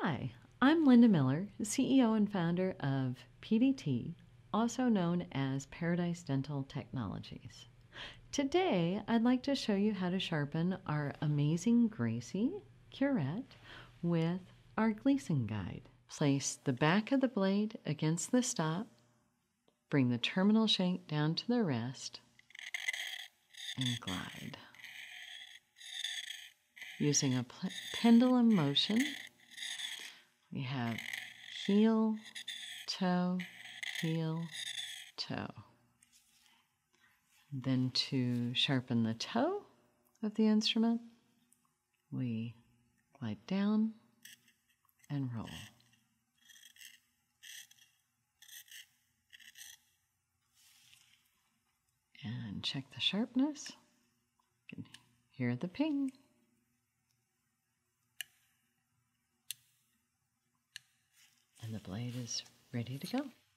Hi, I'm Linda Miller, CEO and founder of PDT, also known as Paradise Dental Technologies. Today, I'd like to show you how to sharpen our amazing Gracey curette with our Gleason guide. Place the back of the blade against the stop, bring the terminal shank down to the rest, and glide. Using a pendulum motion, we have heel, toe, heel, toe. Then to sharpen the toe of the instrument, we glide down and roll. And check the sharpness. You can hear the ping. And the blade is ready to go.